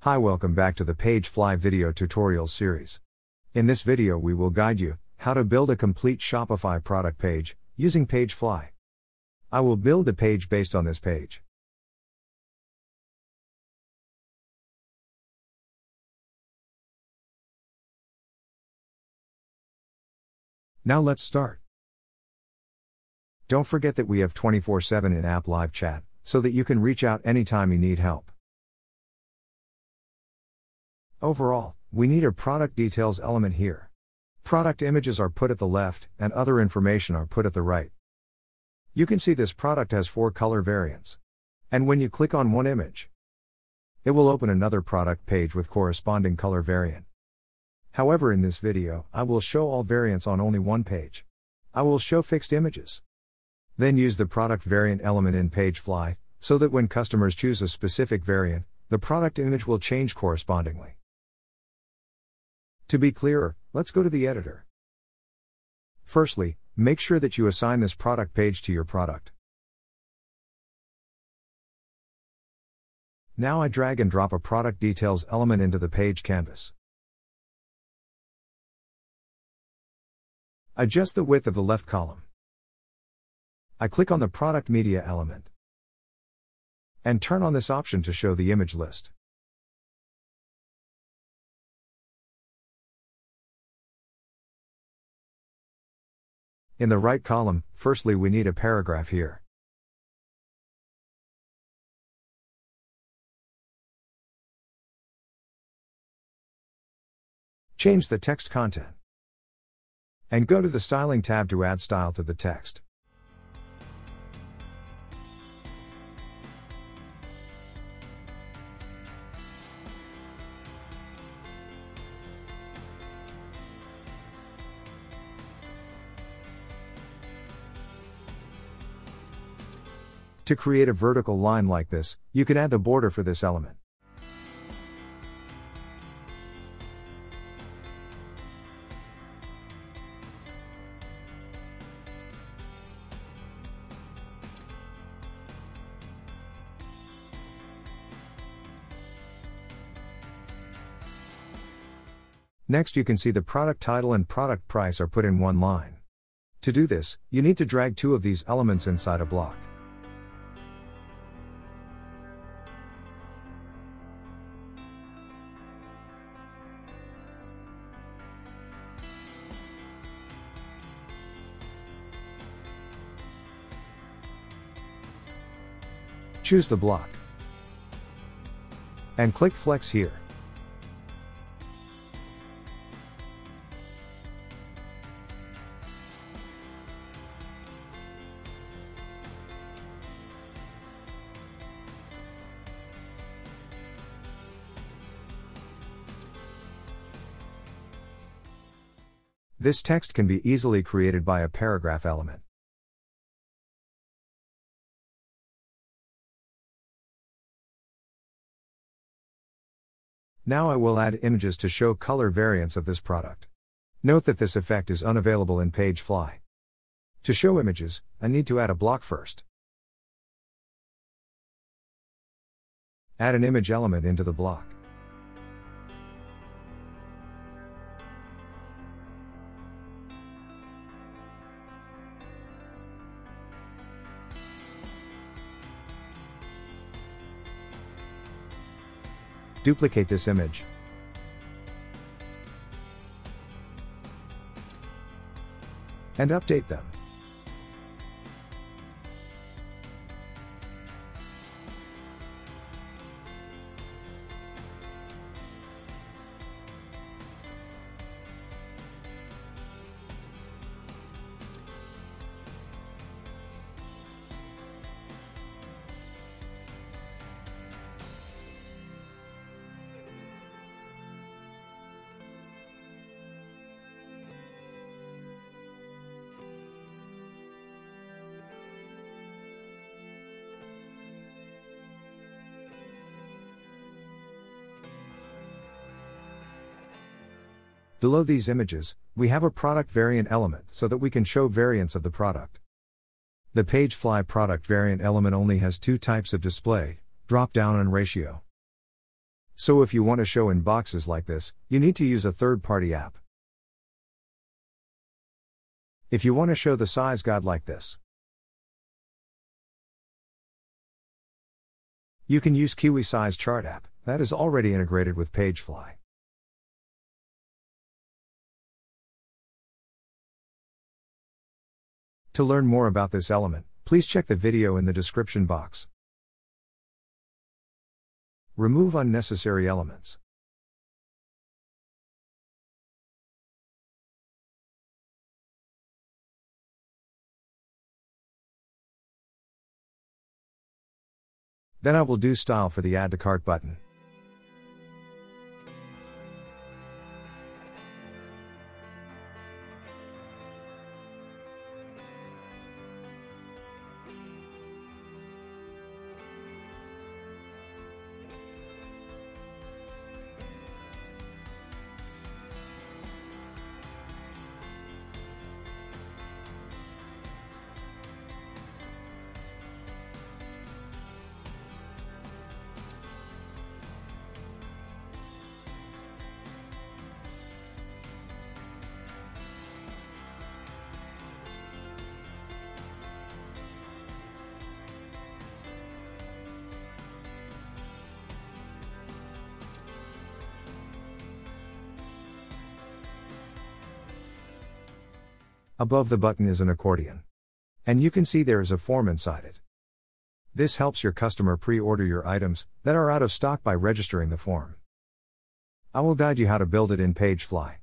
Hi, welcome back to the PageFly video tutorial series. In this video we will guide you how to build a complete Shopify product page using PageFly. I will build a page based on this page. Now let's start. Don't forget that we have 24/7 in-app live chat, so that you can reach out anytime you need help. Overall, we need a product details element here. Product images are put at the left, and other information are put at the right. You can see this product has 4 color variants. And when you click on one image, it will open another product page with corresponding color variant. However, in this video, I will show all variants on only one page. I will show fixed images. Then use the product variant element in PageFly, so that when customers choose a specific variant, the product image will change correspondingly. To be clearer, let's go to the editor. Firstly, make sure that you assign this product page to your product. Now I drag and drop a product details element into the page canvas. Adjust the width of the left column. I click on the product media element and turn on this option to show the image list. In the right column, firstly we need a paragraph here. Change the text content. And go to the Styling tab to add style to the text. To create a vertical line like this, you can add the border for this element. Next, you can see the product title and product price are put in one line. To do this, you need to drag 2 of these elements inside a block. Choose the block and click Flex here. This text can be easily created by a paragraph element. Now I will add images to show color variants of this product. Note that this effect is unavailable in PageFly. To show images, I need to add a block first. Add an image element into the block. Duplicate this image. And update them. Below these images, we have a product variant element so that we can show variants of the product. The PageFly product variant element only has 2 types of display, drop down and ratio. So if you want to show in boxes like this, you need to use a third-party app. If you want to show the size guide like this, you can use Kiwi Size Chart app, that is already integrated with PageFly. To learn more about this element, please check the video in the description box. Remove unnecessary elements. Then I will do style for the Add to Cart button. Above the button is an accordion. And you can see there is a form inside it. This helps your customer pre-order your items that are out of stock by registering the form. I will guide you how to build it in PageFly.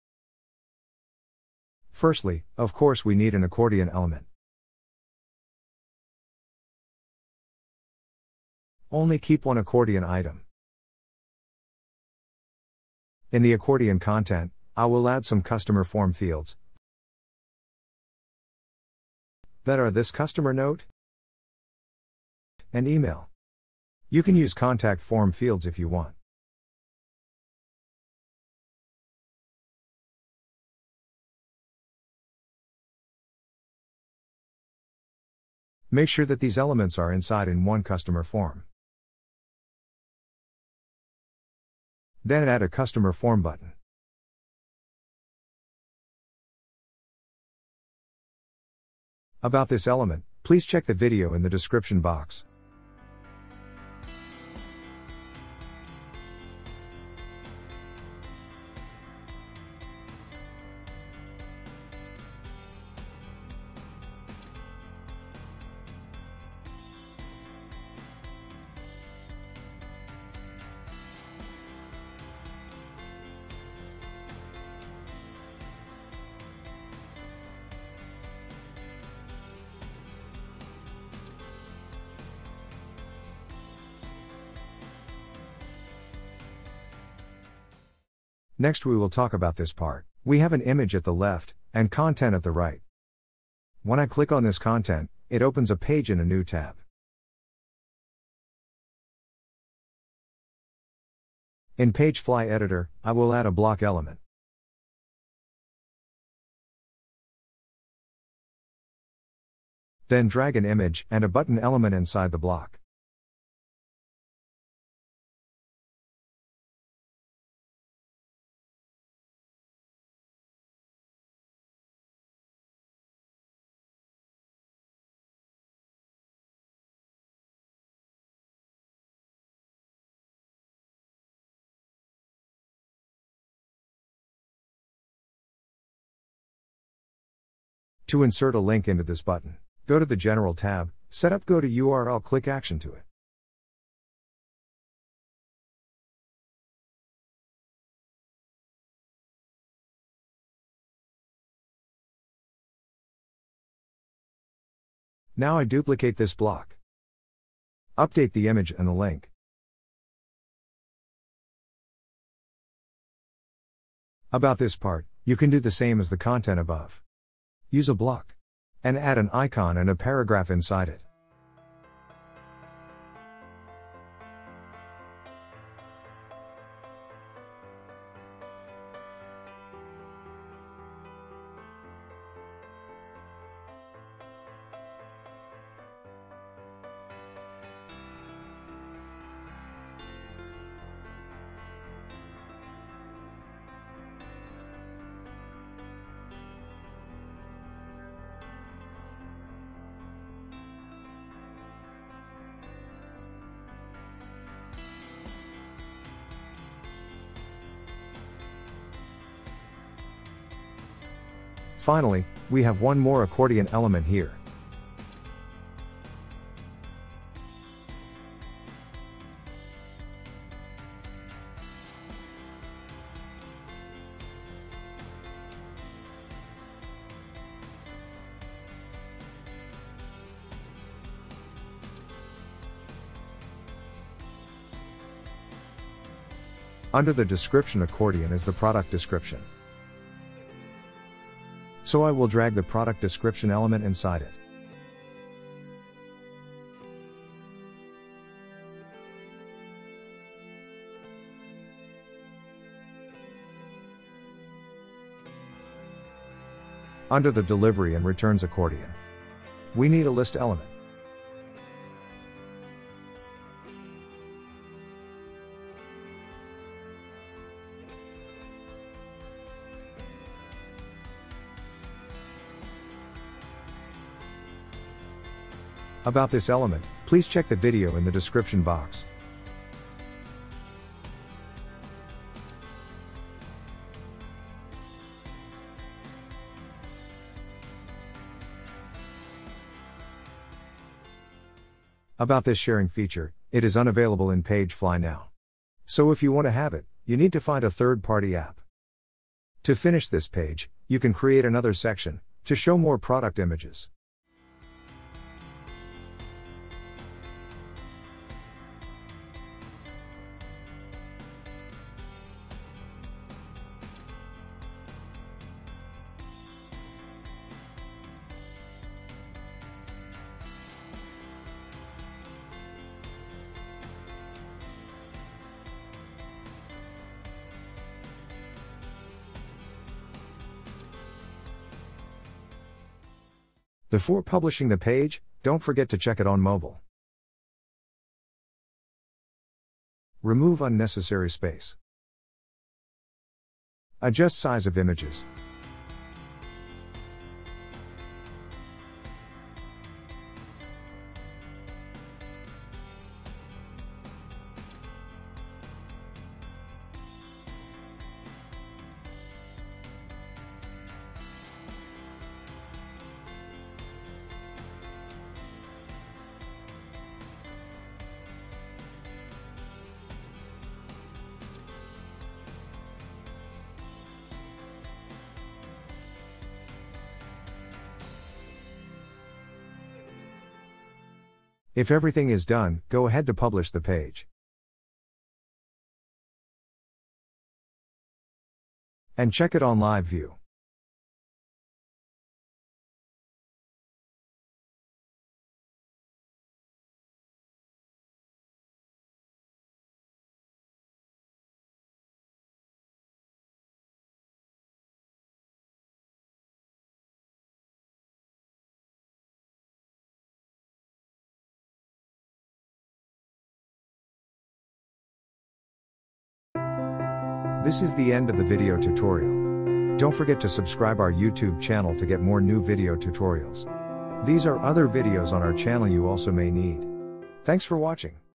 Firstly, of course we need an accordion element. Only keep one accordion item. In the accordion content, I will add some customer form fields that are this customer note and email. You can use contact form fields if you want. Make sure that these elements are inside in one customer form. Then add a customer form button. About this element, please check the video in the description box. Next we will talk about this part. We have an image at the left, and content at the right. When I click on this content, it opens a page in a new tab. In PageFly Editor, I will add a block element. Then drag an image and a button element inside the block. To insert a link into this button, go to the General tab, Setup, go to URL, click Action to it. Now I duplicate this block. Update the image and the link. About this part, you can do the same as the content above. Use a block. And add an icon and a paragraph inside it. Finally, we have one more accordion element here. Under the description accordion is the product description. So I will drag the product description element inside it. Under the delivery and returns accordion, we need a list element. About this element, please check the video in the description box. About this sharing feature, it is unavailable in PageFly now. So if you want to have it, you need to find a third-party app. To finish this page, you can create another section to show more product images. Before publishing the page, don't forget to check it on mobile. Remove unnecessary space. Adjust size of images. If everything is done, go ahead to publish the page. And check it on live view. This is the end of the video tutorial. Don't forget to subscribe our YouTube channel to get more new video tutorials. These are other videos on our channel you also may need. Thanks for watching.